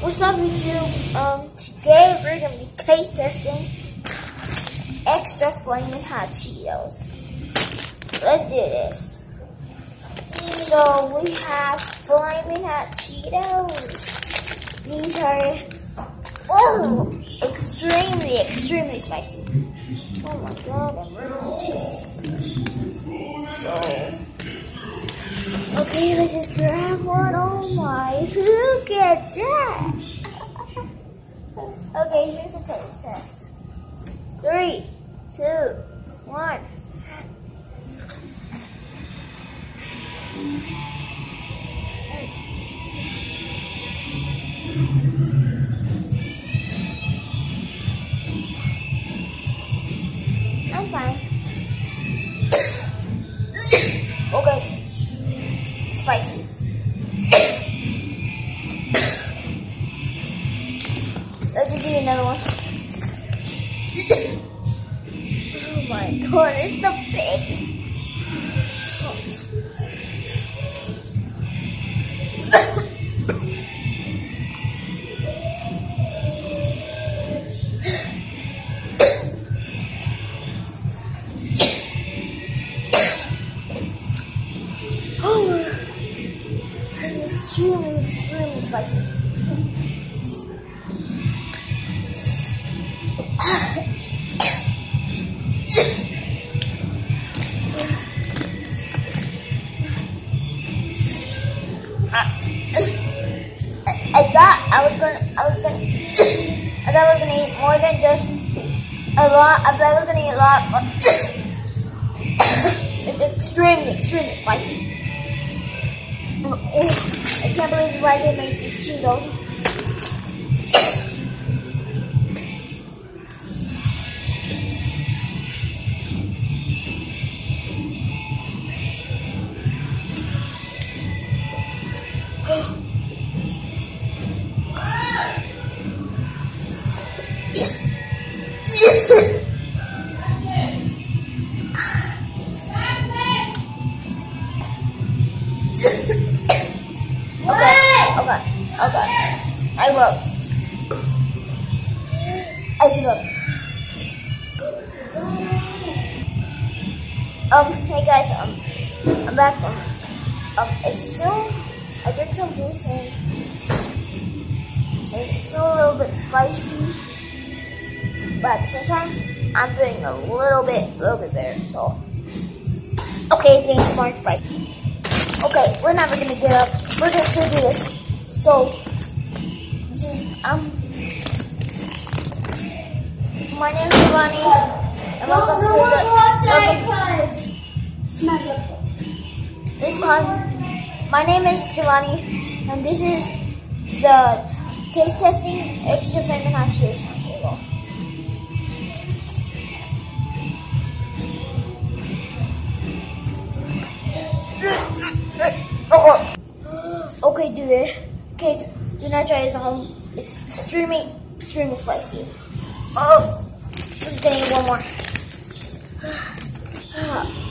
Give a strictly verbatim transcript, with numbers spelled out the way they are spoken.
What's up, YouTube? Um, today we're gonna be taste testing extra flaming hot Cheetos. Let's do this. So we have flaming hot Cheetos. These are oh, extremely, extremely spicy. Oh my god, I'm really gonna taste this. So. Okay, let's just grab one. Oh my, look at that. Okay, here's the taste test. Three, two, one. I'm fine. Okay. Spicy. Let me do another one. Oh my god, it's the big. Extremely, extremely spicy. I thought I was gonna, I was gonna, I thought I was gonna eat more than just a lot. I thought I was gonna eat a lot, but it's extremely, extremely spicy. I can't believe why they made these Cheetos. Okay, okay, I will. I give up. Um, hey guys, um, I'm back. Um, um, it's still, I drank some juice and it's still a little bit spicy, but at the same time, I'm feeling a little bit, a little bit better, so. Okay, it's getting more spicy. Okay, we're never gonna get up. We're gonna still do this. So, this is, um, my name is Giovanni, and welcome to the, welcome, this con, my name is Giovanni, and this is the taste testing extra flaming hot Cheetos table. Okay, do it. Okay, do not try this at home. It's extremely, extremely spicy. Oh, I'm just gonna eat one more.